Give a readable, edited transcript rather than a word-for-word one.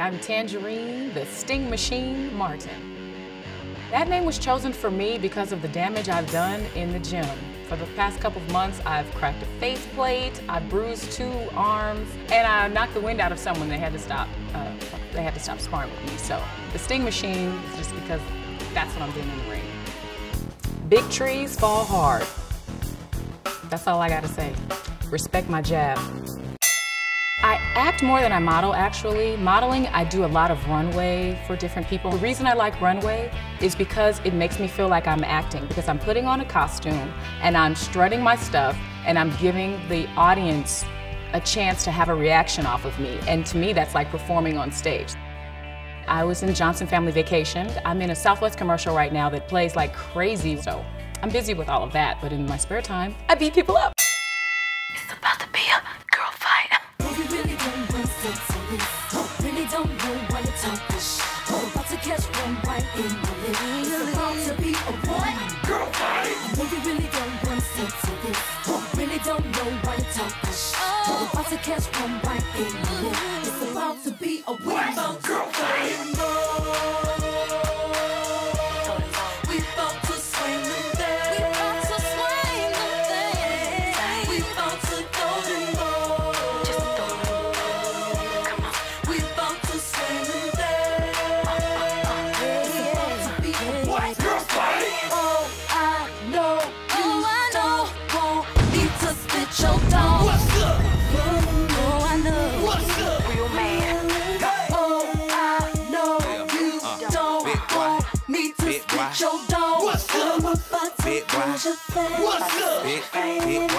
I'm Tanjareen, the Sting Machine Martin. That name was chosen for me because of the damage I've done in the gym. For the past couple of months, I've cracked a faceplate, I bruised 2 arms, and I knocked the wind out of someone. They had to stop sparring with me. So the Sting Machine is just because that's what I'm doing in the ring. Big trees fall hard. That's all I gotta say. Respect my jab. I act more than I model, actually. Modeling, I do a lot of runway for different people. The reason I like runway is because it makes me feel like I'm acting, because I'm putting on a costume and I'm strutting my stuff and I'm giving the audience a chance to have a reaction off of me. And to me, that's like performing on stage. I was in Johnson Family Vacation. I'm in a Southwest commercial right now that plays like crazy, so I'm busy with all of that, but in my spare time, I beat people up. It's about to be a girl fight. You really don't want sex on this. Really don't know why you're talking. About to catch one right in my lip. It's about to be a what? Girl fight. You really don't want sex on this. Really don't know why you're talking. About to catch one right in my lip. It's about to be a what? Girl fight. We about to swing them there. We about to swing them there. We about to go them more. Just throw them. Come on. We about to swing them there. It's about to be a what? Girl fight. Oh, I know you don't want me to spit your dog. What's up? Oh, I know. What's up? Real man. Oh, I know you don't want me to spit your dog. What's up? I'm about to close your face. What's up?